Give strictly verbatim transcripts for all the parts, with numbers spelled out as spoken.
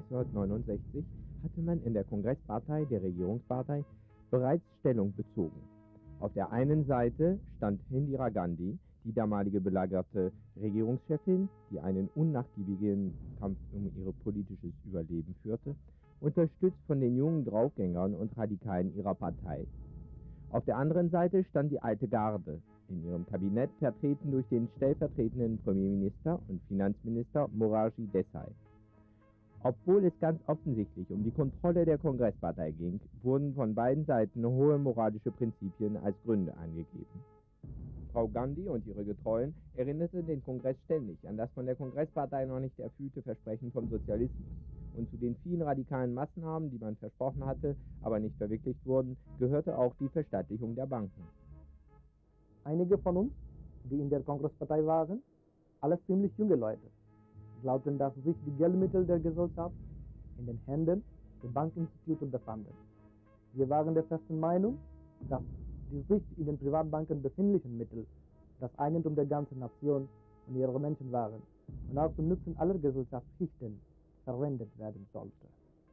neunzehnhundertneunundsechzig hatte man in der Kongresspartei, der Regierungspartei, bereits Stellung bezogen. Auf der einen Seite stand Indira Gandhi, die damalige belagerte Regierungschefin, die einen unnachgiebigen Kampf um ihr politisches Überleben führte, unterstützt von den jungen Draufgängern und Radikalen ihrer Partei. Auf der anderen Seite stand die alte Garde, in ihrem Kabinett vertreten durch den stellvertretenden Premierminister und Finanzminister Morarji Desai. Obwohl es ganz offensichtlich um die Kontrolle der Kongresspartei ging, wurden von beiden Seiten hohe moralische Prinzipien als Gründe angegeben. Frau Gandhi und ihre Getreuen erinnerten den Kongress ständig an das von der Kongresspartei noch nicht erfüllte Versprechen vom Sozialismus. Und zu den vielen radikalen Maßnahmen, die man versprochen hatte, aber nicht verwirklicht wurden, gehörte auch die Verstaatlichung der Banken. Einige von uns, die in der Kongresspartei waren, alles ziemlich junge Leute, glaubten, dass sich die Geldmittel der Gesellschaft in den Händen der Bankinstitute befanden. Wir waren der festen Meinung, dass die sich in den Privatbanken befindlichen Mittel das Eigentum der ganzen Nation und ihrer Menschen waren und auch zum Nutzen aller Gesellschaftsschichten verwendet werden sollte.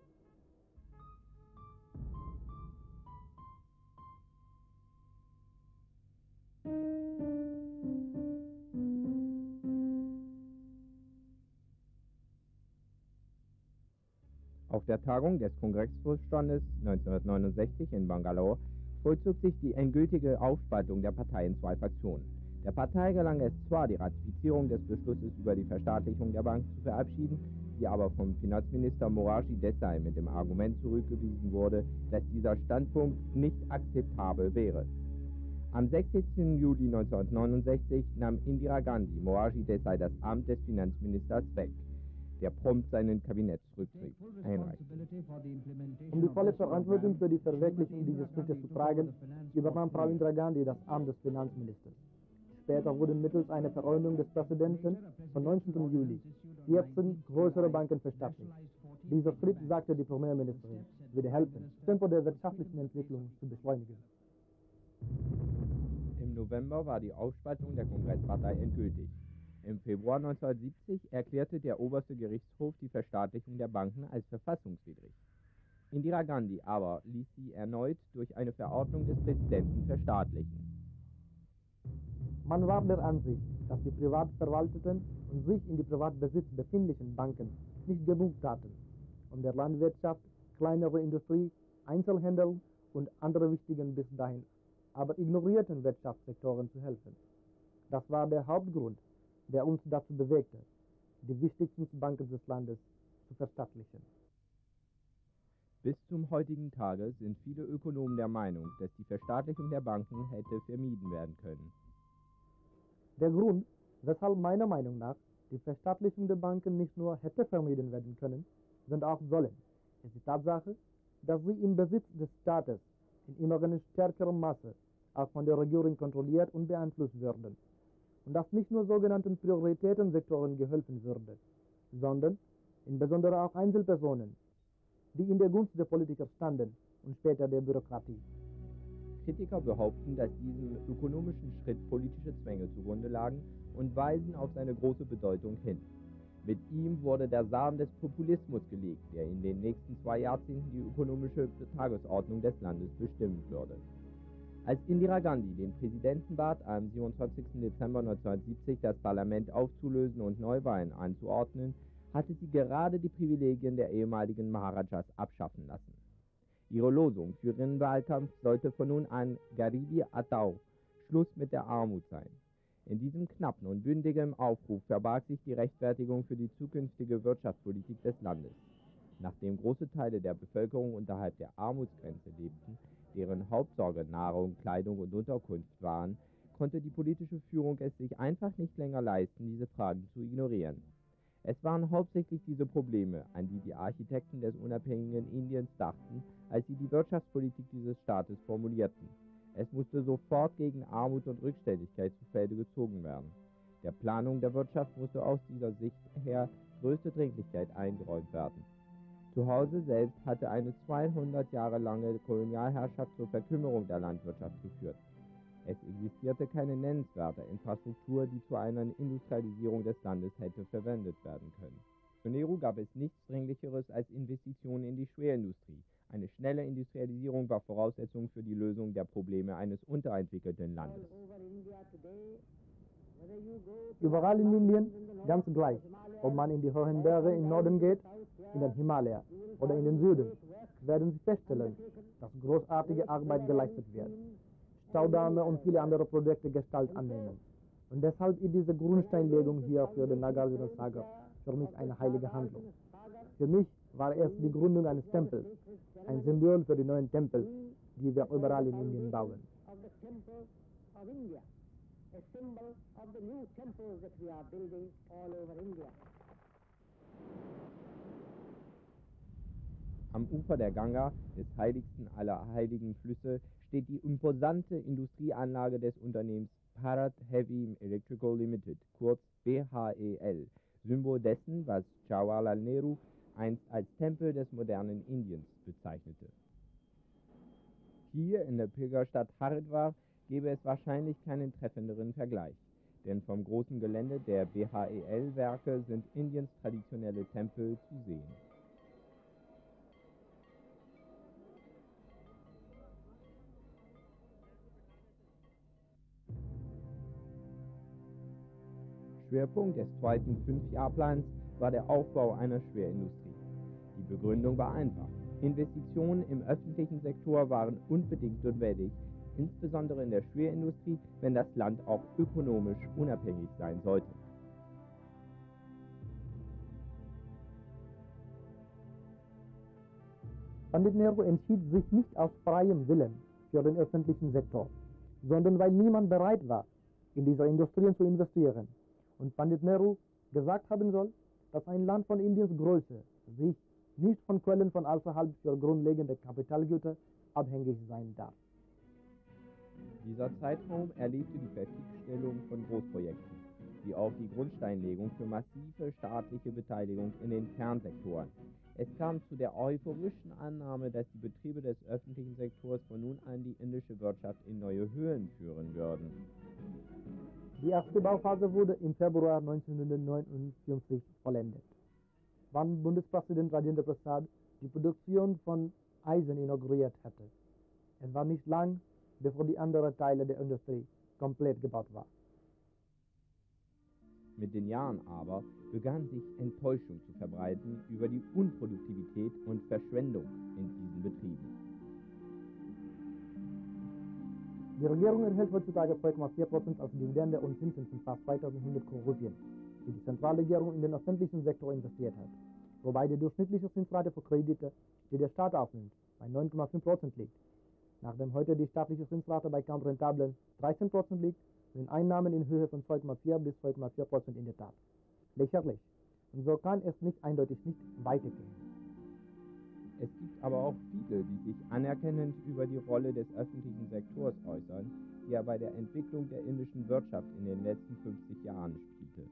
Auf der Tagung des Kongressvorstandes neunzehnhundertneunundsechzig in Bangalore vollzog sich die endgültige Aufspaltung der Partei in zwei Fraktionen. Der Partei gelang es zwar, die Ratifizierung des Beschlusses über die Verstaatlichung der Bank zu verabschieden, die aber vom Finanzminister Morarji Desai mit dem Argument zurückgewiesen wurde, dass dieser Standpunkt nicht akzeptabel wäre. Am sechzehnten Juli neunzehnhundertneunundsechzig nahm Indira Gandhi Morarji Desai das Amt des Finanzministers weg, der prompt seinen Kabinettsrücktritt einreichte. Um die volle Verantwortung für die Verwirklichung dieses Schrittes zu tragen, übernahm Frau Indira Gandhi das Amt des Finanzministers. Später wurden mittels einer Verordnung des Präsidenten vom neunzehnten Juli vierzehn größere Banken verstaatlicht. Dieser Schritt, sagte die Premierministerin, würde helfen, das Tempo der wirtschaftlichen Entwicklung zu beschleunigen. Im November war die Aufspaltung der Kongresspartei endgültig. Im Februar neunzehnhundertsiebzig erklärte der oberste Gerichtshof die Verstaatlichung der Banken als verfassungswidrig. Indira Gandhi aber ließ sie erneut durch eine Verordnung des Präsidenten verstaatlichen. Man war der Ansicht, dass die privat verwalteten und sich in die Privatbesitz befindlichen Banken nicht genug taten, um der Landwirtschaft, kleinere Industrie, Einzelhandel und andere wichtigen bis dahin aber ignorierten Wirtschaftssektoren zu helfen. Das war der Hauptgrund, der uns dazu bewegte, die wichtigsten Banken des Landes zu verstaatlichen. Bis zum heutigen Tage sind viele Ökonomen der Meinung, dass die Verstaatlichung der Banken hätte vermieden werden können. Der Grund, weshalb meiner Meinung nach die Verstaatlichung der Banken nicht nur hätte vermieden werden können, sondern auch sollen, ist die Tatsache, dass sie im Besitz des Staates in immer stärkerem Maße auch von der Regierung kontrolliert und beeinflusst würden. Und dass nicht nur sogenannten Prioritätensektoren geholfen würde, sondern insbesondere auch Einzelpersonen, die in der Gunst der Politiker standen und später der Bürokratie. Kritiker behaupten, dass diesem ökonomischen Schritt politische Zwänge zugrunde lagen und weisen auf seine große Bedeutung hin. Mit ihm wurde der Samen des Populismus gelegt, der in den nächsten zwei Jahrzehnten die ökonomische Tagesordnung des Landes bestimmen würde. Als Indira Gandhi den Präsidenten bat, am siebenundzwanzigsten Dezember neunzehnhundertsiebzig das Parlament aufzulösen und Neuwahlen anzuordnen, hatte sie gerade die Privilegien der ehemaligen Maharajas abschaffen lassen. Ihre Losung für ihren Wahlkampf sollte von nun an Garibi Hatao, Schluss mit der Armut sein. In diesem knappen und bündigen Aufruf verbarg sich die Rechtfertigung für die zukünftige Wirtschaftspolitik des Landes. Nachdem große Teile der Bevölkerung unterhalb der Armutsgrenze lebten, deren Hauptsorge Nahrung, Kleidung und Unterkunft waren, konnte die politische Führung es sich einfach nicht länger leisten, diese Fragen zu ignorieren. Es waren hauptsächlich diese Probleme, an die die Architekten des unabhängigen Indiens dachten, als sie die Wirtschaftspolitik dieses Staates formulierten. Es musste sofort gegen Armut und Rückständigkeit zu Felde gezogen werden. Der Planung der Wirtschaft musste aus dieser Sicht her größte Dringlichkeit eingeräumt werden. Zu Hause selbst hatte eine zweihundert Jahre lange Kolonialherrschaft zur Verkümmerung der Landwirtschaft geführt. Es existierte keine nennenswerte Infrastruktur, die zu einer Industrialisierung des Landes hätte verwendet werden können. Für Nehru gab es nichts Dringlicheres als Investitionen in die Schwerindustrie. Eine schnelle Industrialisierung war Voraussetzung für die Lösung der Probleme eines unterentwickelten Landes. Überall in Indien, ganz gleich, ob man in die hohen Berge im Norden geht, in den Himalaya oder in den Süden, werden Sie feststellen, dass großartige Arbeit geleistet wird, Staudämme und viele andere Projekte Gestalt annehmen. Und deshalb ist diese Grundsteinlegung hier für den Nagarjuna Sagar für mich eine heilige Handlung. Für mich war es die Gründung eines Tempels, ein Symbol für die neuen Tempel, die wir überall in Indien bauen. Am Ufer der Ganga, des heiligsten aller heiligen Flüsse, steht die imposante Industrieanlage des Unternehmens Bharat Heavy Electrical Limited, kurz B H E L, Symbol dessen, was Jawaharlal Nehru einst als Tempel des modernen Indiens bezeichnete. Hier in der Pilgerstadt Haridwar gäbe es wahrscheinlich keinen treffenderen Vergleich, denn vom großen Gelände der B H E L-Werke sind Indiens traditionelle Tempel zu sehen. Schwerpunkt des zweiten Fünfjahrplans war der Aufbau einer Schwerindustrie. Die Begründung war einfach. Investitionen im öffentlichen Sektor waren unbedingt notwendig, insbesondere in der Schwerindustrie, wenn das Land auch ökonomisch unabhängig sein sollte. Pandit Nehru entschied sich nicht aus freiem Willen für den öffentlichen Sektor, sondern weil niemand bereit war, in diese Industrien zu investieren. Und Pandit Nehru gesagt haben soll, dass ein Land von Indiens Größe sich nicht von Quellen von außerhalb für grundlegende Kapitalgüter abhängig sein darf. Dieser Zeitraum erlebte die Fertigstellung von Großprojekten, wie auch die Grundsteinlegung für massive staatliche Beteiligung in den Kernsektoren. Es kam zu der euphorischen Annahme, dass die Betriebe des öffentlichen Sektors von nun an die indische Wirtschaft in neue Höhen führen würden. Die erste Bauphase wurde im Februar neunzehnhundertneunundfünfzig vollendet, wann Bundespräsident Rajendra Prasad die Produktion von Eisen inauguriert hatte. Es war nicht lang, bevor die anderen Teile der Industrie komplett gebaut waren. Mit den Jahren aber begann sich Enttäuschung zu verbreiten über die Unproduktivität und Verschwendung in diesen Betrieben. Die Regierung erhält heutzutage zwei Komma vier Prozent als Dividende und Zinsen von fast zweitausendeinhundert Rupien, die die Zentralregierung in den öffentlichen Sektor investiert hat, wobei die durchschnittliche Zinsrate für Kredite, die der Staat aufnimmt, bei neun Komma fünf Prozent liegt. Nachdem heute die staatliche Zinsrate bei kaum rentablen dreizehn Prozent liegt, sind Einnahmen in Höhe von zwei Komma vier bis zwei Komma vier Prozent in der Tat. Lächerlich. Und so kann es nicht eindeutig nicht weitergehen. Es gibt aber auch viele, die sich anerkennend über die Rolle des öffentlichen Sektors äußern, die er bei der Entwicklung der indischen Wirtschaft in den letzten fünfzig Jahren spielte.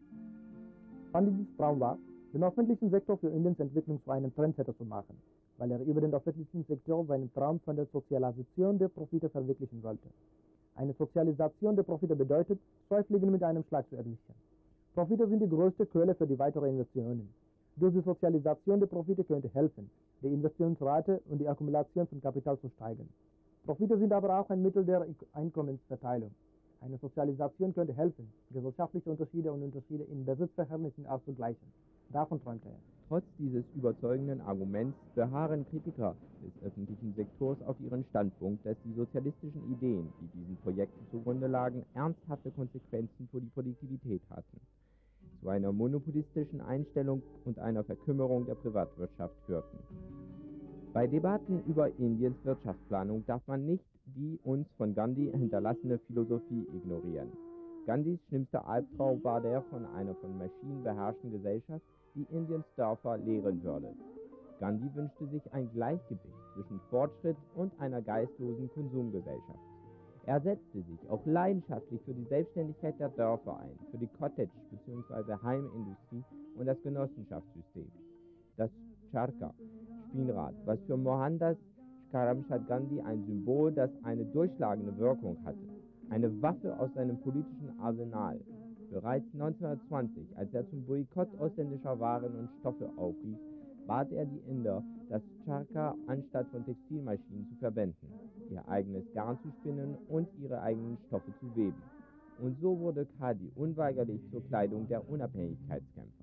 Pandits Traum war, den öffentlichen Sektor für Indiens Entwicklung zu einem Trendsetter zu machen, weil er über den öffentlichen Sektor seinen Traum von der Sozialisation der Profite verwirklichen wollte. Eine Sozialisation der Profite bedeutet, zwei Fliegen mit einem Schlag zu erwischen. Profite sind die größte Quelle für die weiteren Investitionen. Durch die Sozialisation der Profite könnte helfen, die Investitionsrate und die Akkumulation von Kapital zu steigern. Profite sind aber auch ein Mittel der Einkommensverteilung. Eine Sozialisation könnte helfen, gesellschaftliche Unterschiede und Unterschiede in Besitzverhältnissen auszugleichen. Davon träumte er. Trotz dieses überzeugenden Arguments beharren Kritiker des öffentlichen Sektors auf ihren Standpunkt, dass die sozialistischen Ideen, die diesen Projekten zugrunde lagen, ernsthafte Konsequenzen für die Produktivität hatten, zu einer monopolistischen Einstellung und einer Verkümmerung der Privatwirtschaft führten. Bei Debatten über Indiens Wirtschaftsplanung darf man nicht die uns von Gandhi hinterlassene Philosophie ignorieren. Gandhis schlimmster Albtraum war der von einer von Maschinen beherrschten Gesellschaft, die Indiens Dörfer leeren würde. Gandhi wünschte sich ein Gleichgewicht zwischen Fortschritt und einer geistlosen Konsumgesellschaft. Er setzte sich auch leidenschaftlich für die Selbstständigkeit der Dörfer ein, für die Cottage- bzw. Heimindustrie und das Genossenschaftssystem. Das Charkha, Spinnrad, was für Mohandas Karamchand Gandhi ein Symbol, das eine durchschlagende Wirkung hatte, eine Waffe aus seinem politischen Arsenal. Bereits neunzehnhundertzwanzig, als er zum Boykott ausländischer Waren und Stoffe aufrief, bat er die Inder, das Charkha anstatt von Textilmaschinen zu verwenden, ihr eigenes Garn zu spinnen und ihre eigenen Stoffe zu weben. Und so wurde Khadi unweigerlich zur Kleidung der Unabhängigkeitskämpfer.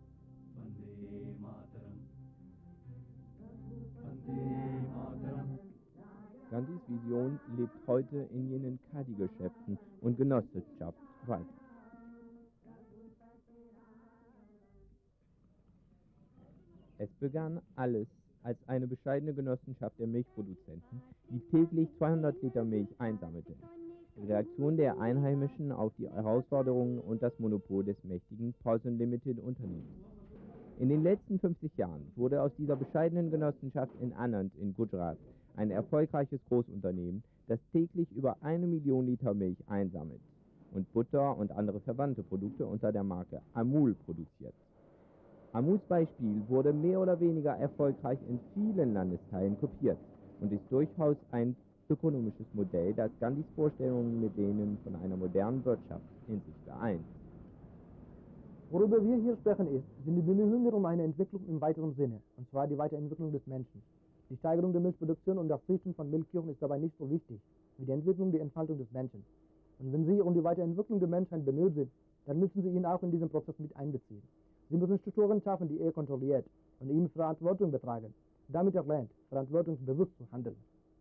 Gandhis Vision lebt heute in jenen Khadi-Geschäften und Genossenschaft weiter. Es begann alles als eine bescheidene Genossenschaft der Milchproduzenten, die täglich zweihundert Liter Milch einsammelte. Die Reaktion der Einheimischen auf die Herausforderungen und das Monopol des mächtigen Paulson Limited Unternehmens. In den letzten fünfzig Jahren wurde aus dieser bescheidenen Genossenschaft in Anand in Gujarat ein erfolgreiches Großunternehmen, das täglich über eine Million Liter Milch einsammelt und Butter und andere verwandte Produkte unter der Marke Amul produziert. Amuls Beispiel wurde mehr oder weniger erfolgreich in vielen Landesteilen kopiert und ist durchaus ein ökonomisches Modell, das Gandhis Vorstellungen mit denen von einer modernen Wirtschaft in sich vereint. Worüber wir hier sprechen ist, sind die Bemühungen um eine Entwicklung im weiteren Sinne, und zwar die Weiterentwicklung des Menschen. Die Steigerung der Milchproduktion und das Züchten von Milchkühen ist dabei nicht so wichtig wie die Entwicklung, die Entfaltung des Menschen. Und wenn Sie um die Weiterentwicklung der Menschheit bemüht sind, dann müssen Sie ihn auch in diesen Prozess mit einbeziehen. Sie müssen Strukturen schaffen, die er kontrolliert und ihm Verantwortung betragen, damit er lernt, verantwortungsbewusst zu handeln.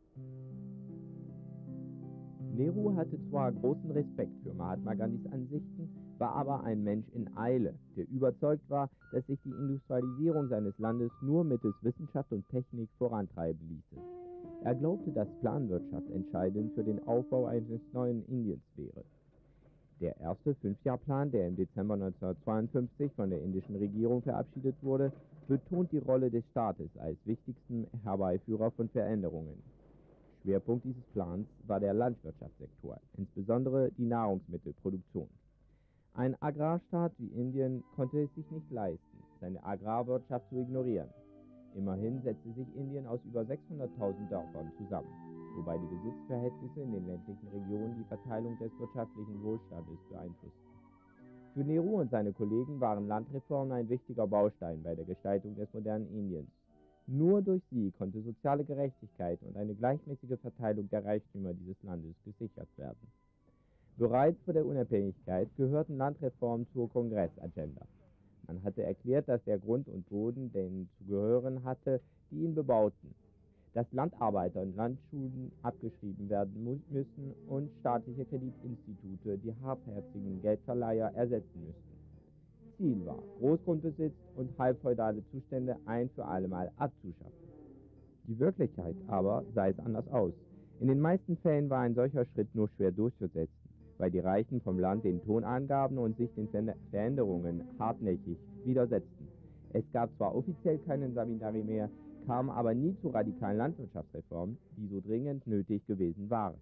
Nehru hatte zwar großen Respekt für Mahatma Gandhis Ansichten, war aber ein Mensch in Eile, der überzeugt war, dass sich die Industrialisierung seines Landes nur mittels Wissenschaft und Technik vorantreiben ließe. Er glaubte, dass Planwirtschaft entscheidend für den Aufbau eines neuen Indiens wäre. Der erste Fünfjahrplan, der im Dezember neunzehnhundertzweiundfünfzig von der indischen Regierung verabschiedet wurde, betont die Rolle des Staates als wichtigsten Herbeiführer von Veränderungen. Schwerpunkt dieses Plans war der Landwirtschaftssektor, insbesondere die Nahrungsmittelproduktion. Ein Agrarstaat wie Indien konnte es sich nicht leisten, seine Agrarwirtschaft zu ignorieren. Immerhin setzte sich Indien aus über sechshunderttausend Dörfern zusammen, wobei die Besitzverhältnisse in den ländlichen Regionen die Verteilung des wirtschaftlichen Wohlstandes beeinflussten. Für Nehru und seine Kollegen waren Landreformen ein wichtiger Baustein bei der Gestaltung des modernen Indiens. Nur durch sie konnte soziale Gerechtigkeit und eine gleichmäßige Verteilung der Reichtümer dieses Landes gesichert werden. Bereits vor der Unabhängigkeit gehörten Landreformen zur Kongressagenda. Man hatte erklärt, dass der Grund und Boden denen zu gehören hatte, die ihn bebauten, dass Landarbeiter und Landschulen abgeschrieben werden müssen und staatliche Kreditinstitute die hartherzigen Geldverleiher ersetzen müssten. Ziel war, Großgrundbesitz und halbfeudale Zustände ein für allemal abzuschaffen. Die Wirklichkeit aber sah es anders aus. In den meisten Fällen war ein solcher Schritt nur schwer durchzusetzen, weil die Reichen vom Land den Ton angaben und sich den Veränderungen hartnäckig widersetzten. Es gab zwar offiziell keinen Zamindari mehr, kam aber nie zu radikalen Landwirtschaftsreformen, die so dringend nötig gewesen waren.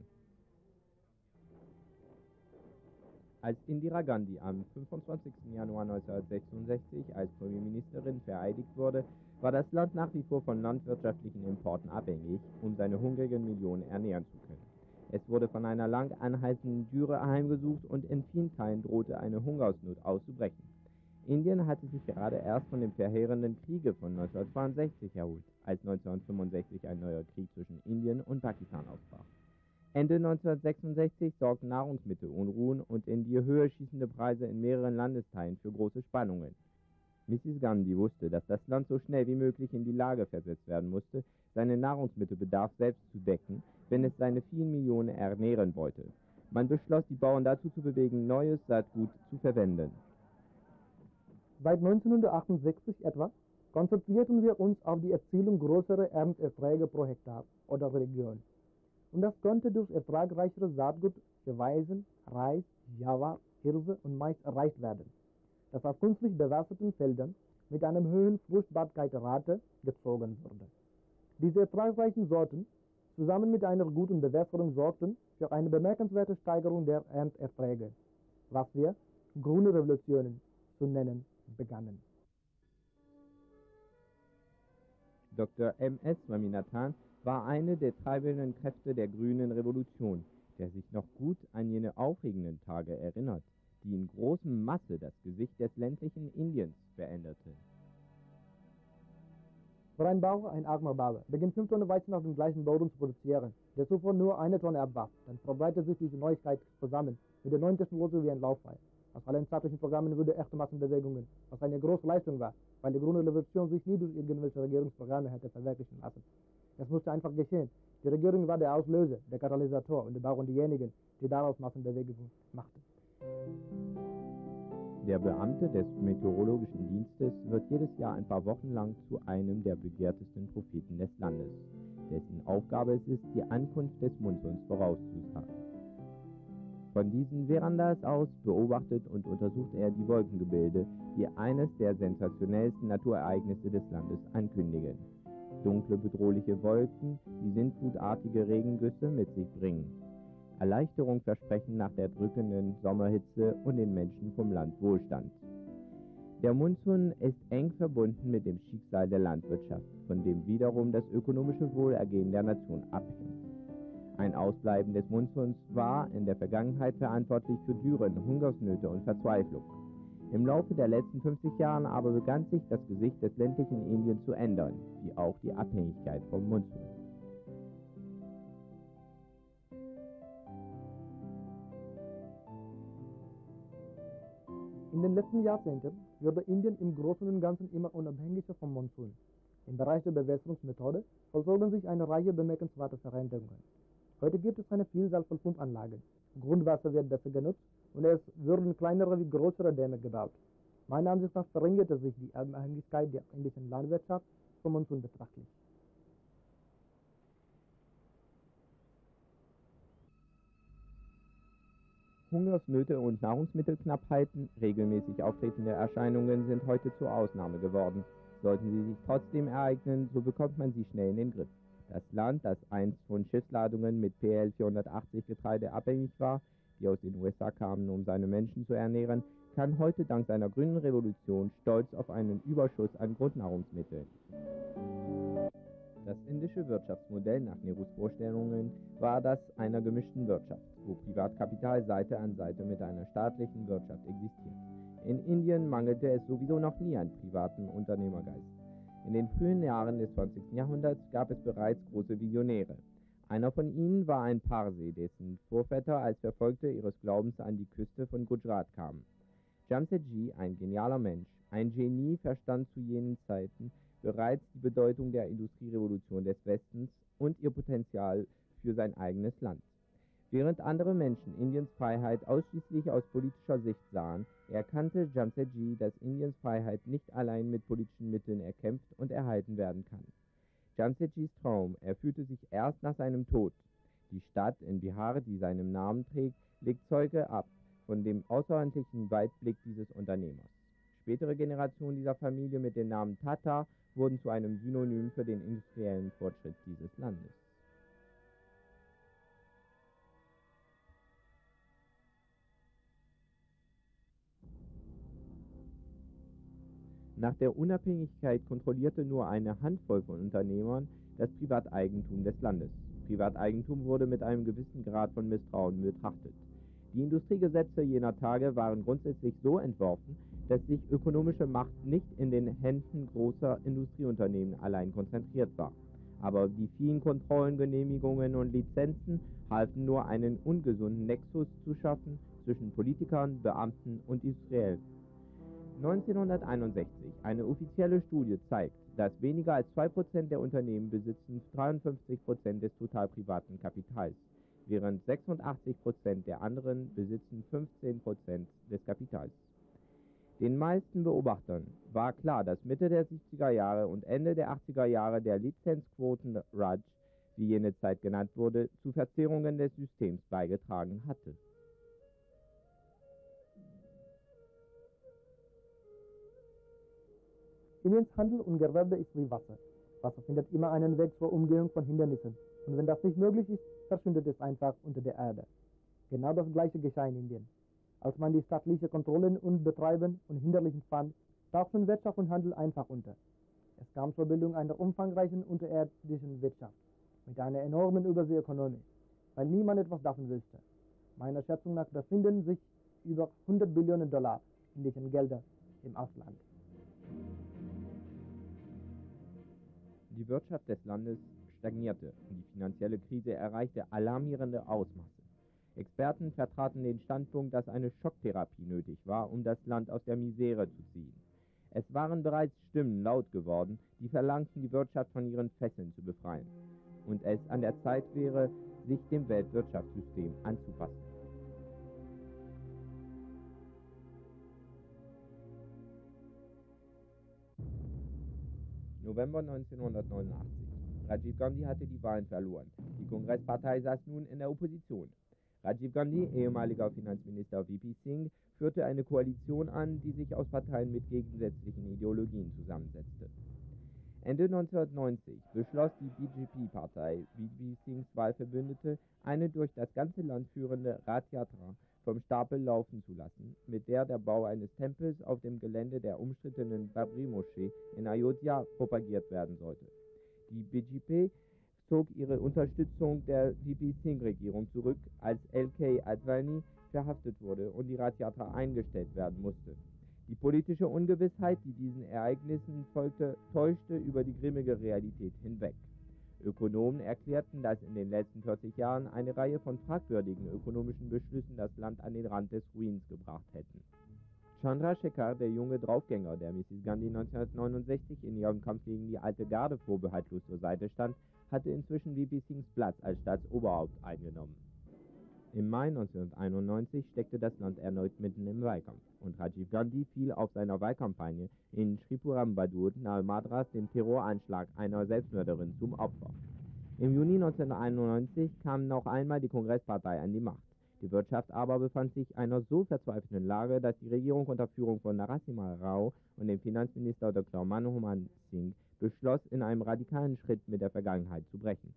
Als Indira Gandhi am fünfundzwanzigsten Januar neunzehnhundertsechsundsechzig als Premierministerin vereidigt wurde, war das Land nach wie vor von landwirtschaftlichen Importen abhängig, um seine hungrigen Millionen ernähren zu können. Es wurde von einer lang anhaltenden Dürre heimgesucht und in vielen Teilen drohte eine Hungersnot auszubrechen. Indien hatte sich gerade erst von dem verheerenden Kriege von neunzehnhundertzweiundsechzig erholt, als neunzehnhundertfünfundsechzig ein neuer Krieg zwischen Indien und Pakistan ausbrach. Ende neunzehnhundertsechsundsechzig sorgten Nahrungsmittelunruhen und in die Höhe schießende Preise in mehreren Landesteilen für große Spannungen. Misses Gandhi wusste, dass das Land so schnell wie möglich in die Lage versetzt werden musste, seinen Nahrungsmittelbedarf selbst zu decken, wenn es seine vielen Millionen ernähren wollte. Man beschloss, die Bauern dazu zu bewegen, neues Saatgut zu verwenden. Seit neunzehnhundertachtundsechzig etwa konzentrierten wir uns auf die Erzielung größerer Ernteerträge pro Hektar oder Region. Und das konnte durch ertragreichere Saatgut für Weizen, Reis, Java, Hirse und Mais erreicht werden, das auf künstlich bewässerten Feldern mit einer höheren Fruchtbarkeitsrate gezogen wurde. Diese ertragreichen Sorten, zusammen mit einer guten Bewässerung, sorgten für eine bemerkenswerte Steigerung der Ernteerträge, was wir grüne Revolutionen zu nennen begannen. Doktor M S Swaminathan war eine der treibenden Kräfte der grünen Revolution, der sich noch gut an jene aufregenden Tage erinnert. die in großem Masse das Gesicht des ländlichen Indiens veränderte. Für einen Bauer, ein armer Bauer, beginnt fünf Tonnen Weizen auf dem gleichen Boden zu produzieren, der zuvor nur eine Tonne abwarf. Dann verbreitet sich diese Neuigkeit zusammen mit der neuen Technologie wie ein Lauffeuer. Aus allen staatlichen Programmen wurde echte Massenbewegungen, was eine große Leistung war, weil die grüne Revolution sich nie durch irgendwelche Regierungsprogramme hätte verwirklichen lassen. Es musste einfach geschehen. Die Regierung war der Auslöser, der Katalysator und die Bauern diejenigen, die daraus Massenbewegungen machten. Der Beamte des Meteorologischen Dienstes wird jedes Jahr ein paar Wochen lang zu einem der begehrtesten Propheten des Landes, dessen Aufgabe es ist, die Ankunft des Monsuns vorauszusagen. Von diesen Verandas aus beobachtet und untersucht er die Wolkengebilde, die eines der sensationellsten Naturereignisse des Landes ankündigen. Dunkle, bedrohliche Wolken, die sintflutartige Regengüsse mit sich bringen. Erleichterung versprechen nach der drückenden Sommerhitze und den Menschen vom Land Wohlstand. Der Monsun ist eng verbunden mit dem Schicksal der Landwirtschaft, von dem wiederum das ökonomische Wohlergehen der Nation abhängt. Ein Ausbleiben des Monsuns war in der Vergangenheit verantwortlich für Dürren, Hungersnöte und Verzweiflung. Im Laufe der letzten fünfzig Jahre aber begann sich das Gesicht des ländlichen Indien zu ändern, wie auch die Abhängigkeit vom Monsun. In den letzten Jahrzehnten wurde Indien im Großen und Ganzen immer unabhängiger vom Monsun. Im Bereich der Bewässerungsmethode vollzogen sich eine Reihe bemerkenswerter Veränderungen. Heute gibt es eine Vielzahl von Pumpanlagen. Grundwasser wird besser genutzt und es wurden kleinere wie größere Dämme gebaut. Meiner Ansicht nach verringerte sich die Abhängigkeit der indischen Landwirtschaft vom Monsun betrachtlich. Hungersnöte und Nahrungsmittelknappheiten, regelmäßig auftretende Erscheinungen, sind heute zur Ausnahme geworden. Sollten sie sich trotzdem ereignen, so bekommt man sie schnell in den Griff. Das Land, das einst von Schiffsladungen mit P L vierhundertachtzig Getreide abhängig war, die aus den U S A kamen, um seine Menschen zu ernähren, kann heute dank seiner grünen Revolution stolz auf einen Überschuss an Grundnahrungsmitteln. Das indische Wirtschaftsmodell nach Nehrus Vorstellungen war das einer gemischten Wirtschaft, wo Privatkapital Seite an Seite mit einer staatlichen Wirtschaft existiert. In Indien mangelte es sowieso noch nie an privatem Unternehmergeist. In den frühen Jahren des zwanzigsten Jahrhunderts gab es bereits große Visionäre. Einer von ihnen war ein Parsi, dessen Vorväter als Verfolgte ihres Glaubens an die Küste von Gujarat kamen. Jamsetji, ein genialer Mensch, ein Genie, verstand zu jenen Zeiten bereits die Bedeutung der Industrierevolution des Westens und ihr Potenzial für sein eigenes Land. Während andere Menschen Indiens Freiheit ausschließlich aus politischer Sicht sahen, erkannte Jamsetji, dass Indiens Freiheit nicht allein mit politischen Mitteln erkämpft und erhalten werden kann. Jamsetjis Traum erfüllte sich erst nach seinem Tod. Die Stadt in Bihar, die seinen Namen trägt, legt Zeuge ab von dem außerordentlichen Weitblick dieses Unternehmers. Spätere Generationen dieser Familie mit dem Namen Tata wurden zu einem Synonym für den industriellen Fortschritt dieses Landes. Nach der Unabhängigkeit kontrollierte nur eine Handvoll von Unternehmern das Privateigentum des Landes. Privateigentum wurde mit einem gewissen Grad von Misstrauen betrachtet. Die Industriegesetze jener Tage waren grundsätzlich so entworfen, dass sich ökonomische Macht nicht in den Händen großer Industrieunternehmen allein konzentriert war. Aber die vielen Kontrollen, Genehmigungen und Lizenzen halfen nur, einen ungesunden Nexus zu schaffen zwischen Politikern, Beamten und Industriellen. neunzehnhunderteinundsechzig, eine offizielle Studie zeigt, dass weniger als zwei Prozent der Unternehmen besitzen dreiundfünfzig Prozent des total privaten Kapitals, während sechsundachtzig Prozent der anderen besitzen fünfzehn Prozent des Kapitals. Den meisten Beobachtern war klar, dass Mitte der siebziger Jahre und Ende der achtziger Jahre der Lizenzquoten-Raj, wie jene Zeit genannt wurde, zu Verzerrungen des Systems beigetragen hatte. Indiens Handel und Gewerbe ist wie Wasser. Wasser findet immer einen Weg zur Umgehung von Hindernissen. Und wenn das nicht möglich ist, verschwindet es einfach unter der Erde. Genau das Gleiche geschah in Indien. Als man die staatliche Kontrollen und Betreiben und Hinderlichen fand, tauchten Wirtschaft und Handel einfach unter. Es kam zur Bildung einer umfangreichen unterirdischen Wirtschaft mit einer enormen Überseeökonomie, weil niemand etwas davon wusste. Meiner Schätzung nach befinden sich über hundert Billionen Dollar indischen Gelder im Ausland. Die Wirtschaft des Landes stagnierte und die finanzielle Krise erreichte alarmierende Ausmaße. Experten vertraten den Standpunkt, dass eine Schocktherapie nötig war, um das Land aus der Misere zu ziehen. Es waren bereits Stimmen laut geworden, die verlangten, die Wirtschaft von ihren Fesseln zu befreien und es an der Zeit wäre, sich dem Weltwirtschaftssystem anzupassen. November neunzehnhundertneunundachtzig. Rajiv Gandhi hatte die Wahlen verloren. Die Kongresspartei saß nun in der Opposition. Rajiv Gandhi, ehemaliger Finanzminister V P Singh, führte eine Koalition an, die sich aus Parteien mit gegensätzlichen Ideologien zusammensetzte. Ende neunzehnhundertneunzig beschloss die B J P-Partei, V P Singhs Wahlverbündete, eine durch das ganze Land führende Rath Yatra vom Stapel laufen zu lassen, mit der der Bau eines Tempels auf dem Gelände der umstrittenen Babri-Moschee in Ayodhya propagiert werden sollte. Die B J P zog ihre Unterstützung der V P Singh-Regierung zurück, als L K Advani verhaftet wurde und die Rath Yatra eingestellt werden musste. Die politische Ungewissheit, die diesen Ereignissen folgte, täuschte über die grimmige Realität hinweg. Ökonomen erklärten, dass in den letzten vierzig Jahren eine Reihe von fragwürdigen ökonomischen Beschlüssen das Land an den Rand des Ruins gebracht hätten. Chandrasekhar, der junge Draufgänger, der Misses Gandhi neunzehnhundertneunundsechzig in ihrem Kampf gegen die alte Garde vorbehaltlos zur Seite stand, hatte inzwischen V P Singhs Platz als Staatsoberhaupt eingenommen. Im Mai neunzehnhunderteinundneunzig steckte das Land erneut mitten im Wahlkampf und Rajiv Gandhi fiel auf seiner Wahlkampagne in Sriperumbudur nahe Madras dem Terroranschlag einer Selbstmörderin zum Opfer. Im Juni neunzehnhunderteinundneunzig kam noch einmal die Kongresspartei an die Macht. Die Wirtschaft aber befand sich in einer so verzweifelten Lage, dass die Regierung unter Führung von Narasimha Rao und dem Finanzminister Doktor Manmohan Singh beschloss, in einem radikalen Schritt mit der Vergangenheit zu brechen.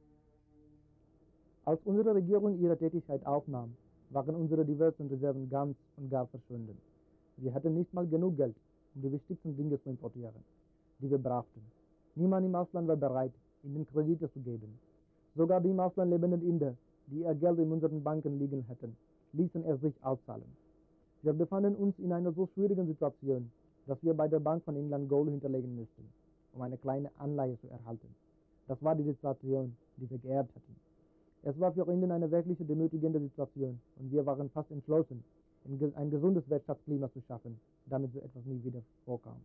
Als unsere Regierung ihre Tätigkeit aufnahm, waren unsere diversen Reserven ganz und gar verschwunden. Wir hatten nicht mal genug Geld, um die wichtigsten Dinge zu importieren, die wir brauchten. Niemand im Ausland war bereit, ihnen Kredite zu geben. Sogar die im Ausland lebenden Inder, die ihr Geld in unseren Banken liegen hätten, ließen es sich auszahlen. Wir befanden uns in einer so schwierigen Situation, dass wir bei der Bank von England Gold hinterlegen mussten, um eine kleine Anleihe zu erhalten. Das war die Situation, die wir geerbt hatten. Es war für Indien eine wirklich demütigende Situation und wir waren fast entschlossen, ein gesundes Wirtschaftsklima zu schaffen, damit so etwas nie wieder vorkam.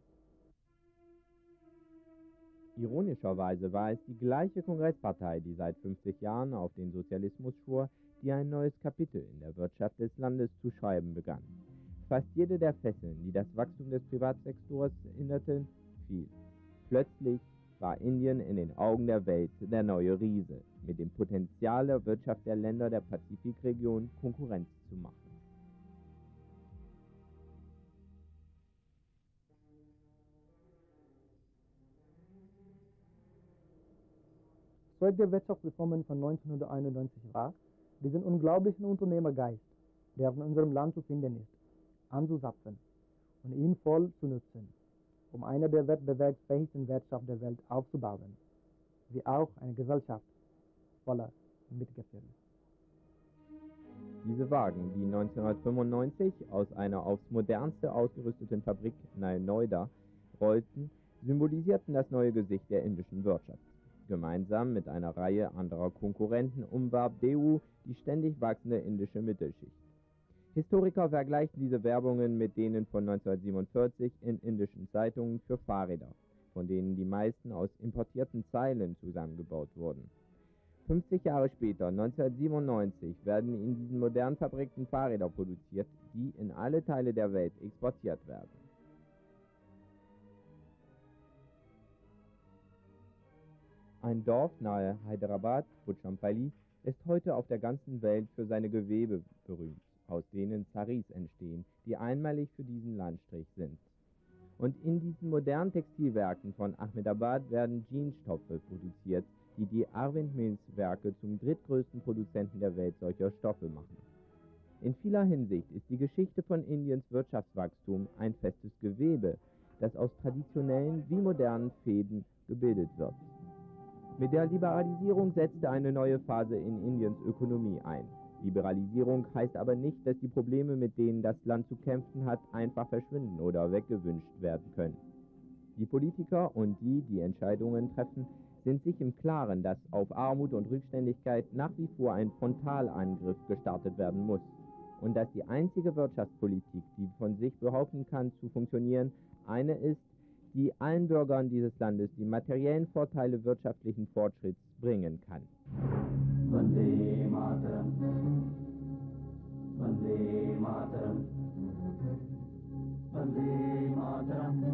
Ironischerweise war es die gleiche Kongresspartei, die seit fünfzig Jahren auf den Sozialismus schwor, die ein neues Kapitel in der Wirtschaft des Landes zu schreiben begann. Fast jede der Fesseln, die das Wachstum des Privatsektors hinderten, fiel. Plötzlich war Indien in den Augen der Welt der neue Riese, mit dem Potenzial der Wirtschaft der Länder der Pazifikregion Konkurrenz zu machen. Zweck der Wirtschaftsreformen von neunzehnhunderteinundneunzig war, diesen unglaublichen Unternehmergeist, der in unserem Land zu finden ist, anzuzapfen und ihn voll zu nutzen, um eine der wettbewerbsfähigsten Wirtschaften der Welt aufzubauen, wie auch eine Gesellschaft voller Mitgefühl. Diese Wagen, die neunzehnhundertfünfundneunzig aus einer aufs modernste ausgerüsteten Fabrik nahe Noida rollten, symbolisierten das neue Gesicht der indischen Wirtschaft. Gemeinsam mit einer Reihe anderer Konkurrenten umwarb D U die ständig wachsende indische Mittelschicht. Historiker vergleichen diese Werbungen mit denen von neunzehnhundertsiebenundvierzig in indischen Zeitungen für Fahrräder, von denen die meisten aus importierten Zeilen zusammengebaut wurden. fünfzig Jahre später, neunzehnhundertsiebenundneunzig, werden in diesen modernen Fabriken Fahrräder produziert, die in alle Teile der Welt exportiert werden. Ein Dorf nahe Hyderabad, Pochampalli, ist heute auf der ganzen Welt für seine Gewebe berühmt, aus denen Saris entstehen, die einmalig für diesen Landstrich sind. Und in diesen modernen Textilwerken von Ahmedabad werden Jeansstoffe produziert, die die Arvind Mills Werke zum drittgrößten Produzenten der Welt solcher Stoffe machen. In vieler Hinsicht ist die Geschichte von Indiens Wirtschaftswachstum ein festes Gewebe, das aus traditionellen wie modernen Fäden gebildet wird. Mit der Liberalisierung setzte eine neue Phase in Indiens Ökonomie ein. Liberalisierung heißt aber nicht, dass die Probleme, mit denen das Land zu kämpfen hat, einfach verschwinden oder weggewünscht werden können. Die Politiker und die, die Entscheidungen treffen, sind sich im Klaren, dass auf Armut und Rückständigkeit nach wie vor ein Frontalangriff gestartet werden muss und dass die einzige Wirtschaftspolitik, die von sich behaupten kann zu funktionieren, eine ist, die allen Bürgern dieses Landes die materiellen Vorteile wirtschaftlichen Fortschritts bringen kann. Vande Mataram, Vande Mataram, Vande Mataram,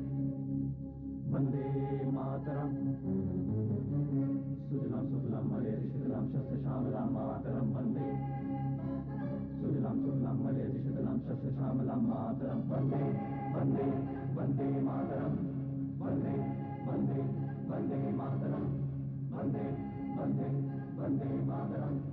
Vande Mataram. Sujalam Sufalam Malayati Shitalam Shastra Shamalam Mataram Vande. Sujalam Sufalam Malayati Shitalam Shastra Shamalam Mataram Vande. Vande, Vande Mataram, Vande, Vande, Vande Mataram, Vande, Vande, Vande Mataram.